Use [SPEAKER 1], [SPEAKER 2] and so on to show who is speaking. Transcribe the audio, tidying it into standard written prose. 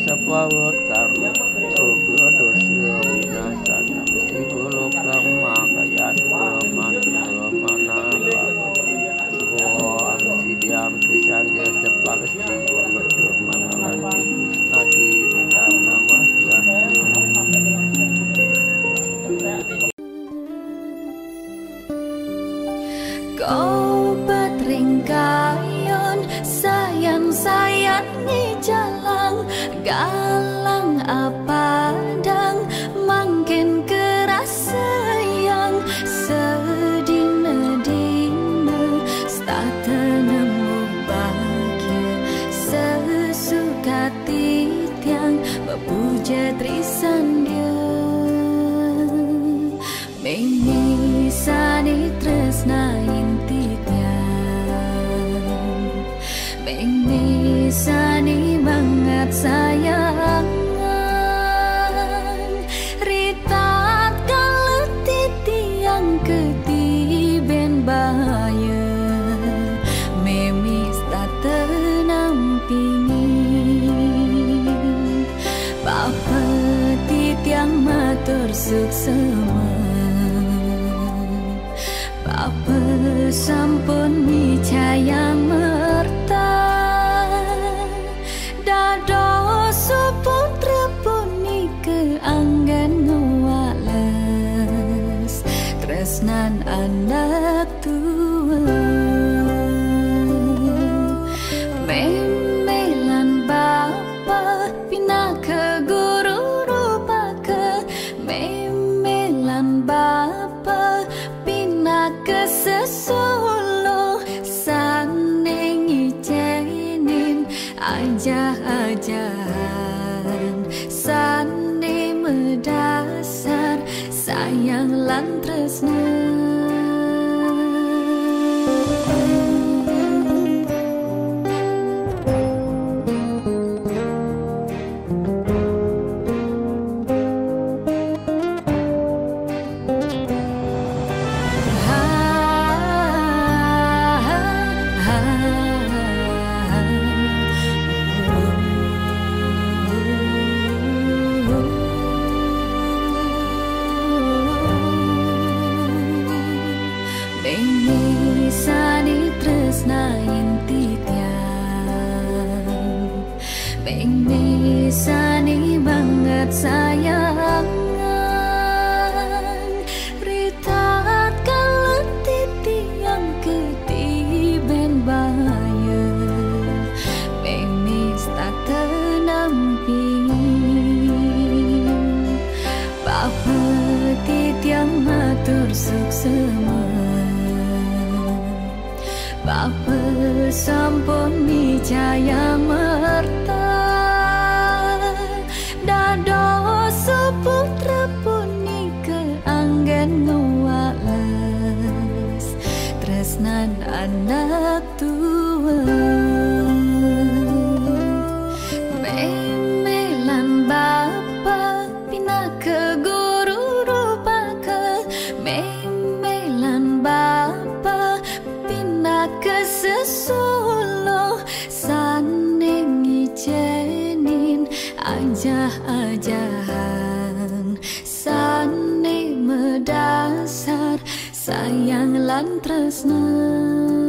[SPEAKER 1] sapawat karma Ruga dosa winasana Mesti golok lama Kayan golok mantul mana Oh amsi diam Pisan dia sepalis Tigo merdu mana lanjut Nadi nidam nama
[SPEAKER 2] Kau patringkayon sayang-sayang ni jalang galang apadang mangkin keras sayang sedina-dina stata nemu bahagia sesuka titiang bepuja trisan dia mengisani tresna Mengisani banget sayangan Ritat kaletit yang ketiben bahaya Memis tak tenampingin Papetit yang matur suksema Papa sampun nicaya merta Dado suputra puni keanggan ngewales Tresnan anak tua Memelan bapa pina ke guru rupa ke Memelan bapa pina ke sesolo Saneng ijenin ajah-ajahan Sane medasar sayang lan tresna Mengisani tresna intitian Mengisani banget sayangan Ritat kaletit yang ketiben bahaya Memis tak tenampingin Papetit yang matur suksema Bapa sampun nicaya merta Dado seputra puni keanggan ngewales Tresnan anak tua Memelan bapa pina ke guru rupa ke Memelan bapa ke sesolo saneng ijenin ajah-ajahan sane medasar sayang lan tresna